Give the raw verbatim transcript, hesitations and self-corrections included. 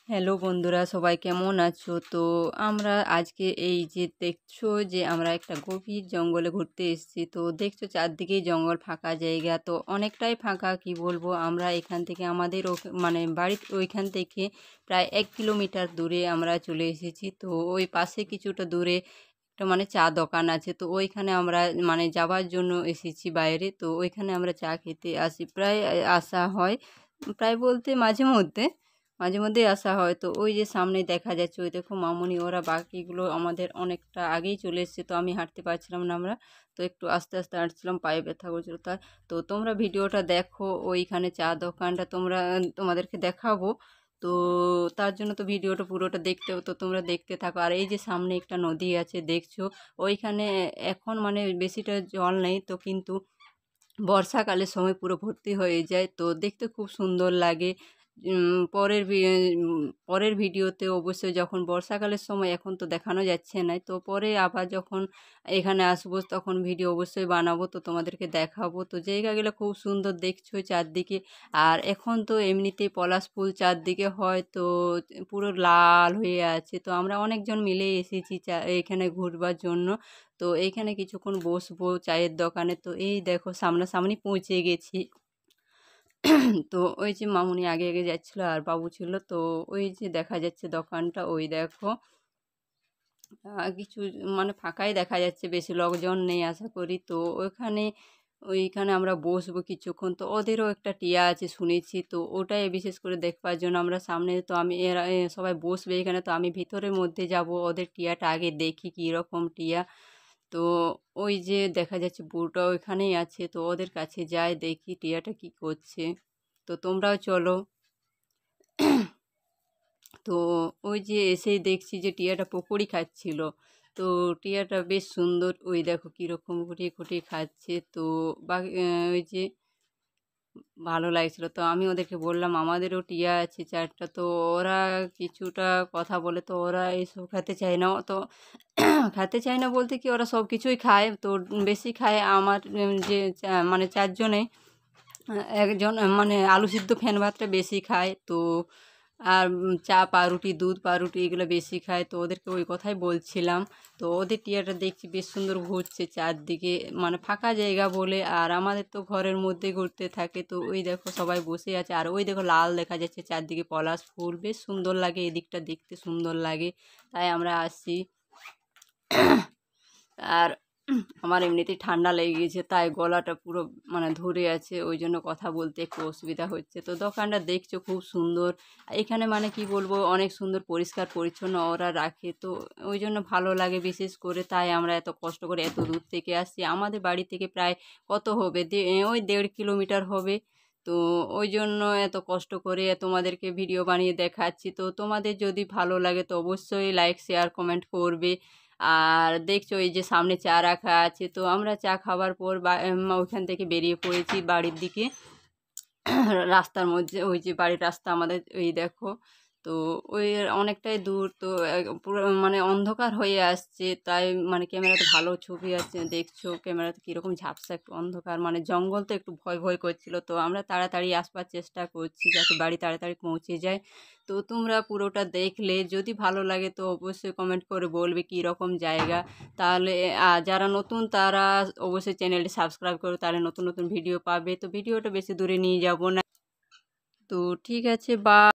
Hello বন্ধুরা, সবাই কেমন আছো? তো আমরা আজকে এই যে দেখছো যে আমরা একটা গভীর জঙ্গলে ঘুরতে এসেছি। তো দেখছো চারদিকেই জঙ্গল, ফাঁকা জায়গা, তো অনেকটাই ফাঁকা, কি বলবো। আমরা এখান থেকে আমাদের ওখ- মানে বাড়ির ওইখান থেকে প্রায় এক কিলোমিটার দূরে আমরা চলে এসেছি। তো ওই পাশে কিছুটা দূরে একটা মানে চা দোকান আছে, তো ওইখানে আমরা মানে যাবার জন্য এসেছি বাইরে। তো ওইখানে আমরা চা খেতে আসি, প্রায় আসা হয়, প্রায় বলতে মাঝে মধ্যে মাঝে মধ্যেই আসা হয়। তো ওই যে সামনে দেখা যাচ্ছে, ওই দেখো মামুনি ওরা বাকিগুলো আমাদের অনেকটা আগেই চলে এসেছে। তো আমি হাঁটতে পারছিলাম না, আমরা তো একটু আস্তে আস্তে হাঁটছিলাম, পায়ে ব্যথা করছিল তাই। তো তোমরা ভিডিওটা দেখো, ওইখানে চা দোকানটা তোমরা তোমাদেরকে দেখাবো। তো তার জন্য তো ভিডিওটা পুরোটা দেখতে হবে, তো তোমরা দেখতে থাকো। আর এই যে সামনে একটা নদী আছে দেখছো, ওইখানে এখন মানে বেশিটা জল নেই, তো কিন্তু বর্ষাকালের সময় পুরো ভর্তি হয়ে যায়, তো দেখতে খুব সুন্দর লাগে। উম, পরের ভি- উম, পরের ভিডিওতে অবশ্যই যখন বর্ষাকালের সময়, এখন তো দেখানো যাচ্ছে না, তো পরে আবার যখন এখানে আসবো তখন ভিডিও অবশ্যই বানাবো, তো তোমাদেরকে দেখাবো। তো জায়গাগুলো খুব সুন্দর দেখছো চারদিকে। আর এখন তো এমনিতেই পলাশ ফুল চারদিকে হয়, তো পুরো লাল হয়ে আছে। তো আমরা অনেকজন মিলে এসেছি চা এখানে ঘুরবার জন্য। তো এইখানে কিছুক্ষণ বসবো চায়ের দোকানে। তো এই দেখো সামনাসামনি পৌঁছে গেছি। তো ওই যে মামুনি আগে আগে যাচ্ছিল আর বাবু ছিল, তো ওই যে দেখা যাচ্ছে দোকানটা, ওই দেখো আহ, কিছু মানে ফাঁকাই দেখা যাচ্ছে, বেশি লোকজন নেই আশা করি। তো ওইখানে ওইখানে আমরা বসবো কিছুক্ষণ। তো ওদেরও একটা টিয়া আছে শুনেছি, তো ওটাই বিশেষ করে দেখবার জন্য আমরা সামনে, তো আমি এরা এ, সবাই বসবে এখানে, তো আমি ভিতরের মধ্যে যাব, ওদের টিয়াটা আগে দেখি কী রকম টিয়া। তো ওই যে দেখা যাচ্ছে বুড়োটা ওইখানেই আছে, তো ওদের কাছে যাই, দেখি টিয়াটা কি করছে। তো তোমরাও চলো। তো ওই যে এসেই দেখছি যে টিয়াটা পকোড়ি খাচ্ছিল। তো টিয়াটা বেশ সুন্দর, ওই দেখো কীরকম গুটিয়ে খুঁটিয়ে খাচ্ছে। তো বা ওই যে ভালো লাগছিল, তো আমি ওদেরকে বললাম আমাদেরও টিয়া আছে চারটা। তো ওরা কিছুটা কথা বলে, তো ওরা এইসব খেতে চায় না। তো খেতে চায় না বলতে কি, ওরা সব কিছুই খায়, তো বেশি খায় আমার উম, যে চা- মানে চারজনে আহ, একজন আহ, মানে আলু সিদ্ধ ফ্যান ভাতটা বেশি খায়। তো আর উম, চা পাউরুটি, দুধ পাউরুটি এগুলো বেশি খায়, তো ওদেরকে ওই কথাই বলছিলাম। তো ওদের টিয়াটা দেখছি বেশ সুন্দর ঘুরছে চারদিকে, মানে ফাঁকা জায়গা বলে। আর আমাদের তো ঘরের মধ্যে ঘুরতে থাকে। তো ওই দেখো সবাই বসে আছে, আর ওই দেখো লাল দেখা যাচ্ছে চারদিকে পলাশ ফুল, বেশ সুন্দর লাগে, এদিকটা দেখতে সুন্দর লাগে, তাই আমরা আসি। আর আমার এমনিতেই ঠান্ডা লেগে গেছে, তাই গলাটা পুরো মানে ধরে আছে, ওই জন্য কথা বলতে একটু অসুবিধা হচ্ছে। তো দোকানটা দেখছো খুব সুন্দর। এখানে মানে কি বলবো, অনেক সুন্দর পরিষ্কার পরিচ্ছন্ন ওরা রাখে, তো ওই জন্য ভালো লাগে বিশেষ করে। তাই আমরা এত কষ্ট করে এত দূর থেকে আসছি, আমাদের বাড়ি থেকে প্রায় কত হবে, দে- ওই দেড় কিলোমিটার হবে। তো ওই জন্য এত কষ্ট করে তোমাদেরকে ভিডিও বানিয়ে দেখাচ্ছি। তো তোমাদের যদি ভালো লাগে তো অবশ্যই লাইক শেয়ার কমেন্ট করবে। আর দেখছো এই যে সামনে চা রাখা আছে, তো আমরা চা খাবার পর বা উম, ওইখান থেকে বেরিয়ে পড়েছি বাড়ির দিকে। রাস্তার মধ্যে ওই যে বাড়ির রাস্তা আমাদের, ওই দেখো। তো ওই অনেকটাই দূর, তো এক- পুরো মানে অন্ধকার হয়ে আসছে, তাই মানে ক্যামেরাতে ভালো ছবি আছে, দেখছো ক্যামেরাতে কীরকম ঝাপসা, একটু অন্ধকার, মানে জঙ্গল, তো একটু ভয় ভয় করছিল। তো আমরা তাড়াতাড়ি আসবার চেষ্টা করছি যাতে বাড়ি তাড়াতাড়ি পৌঁছে যায়। তো তোমরা পুরোটা দেখলে যদি ভালো লাগে তো অবশ্যই কমেন্ট করে বলবে কী রকম জায়গা। তাহলে আহ, যারা নতুন তারা অবশ্যই চ্যানেলটি সাবস্ক্রাইব করো, তাহলে নতুন নতুন ভিডিও পাবে। তো ভিডিওটা বেশি দূরে নিয়ে যাব না। তো ঠিক আছে, বা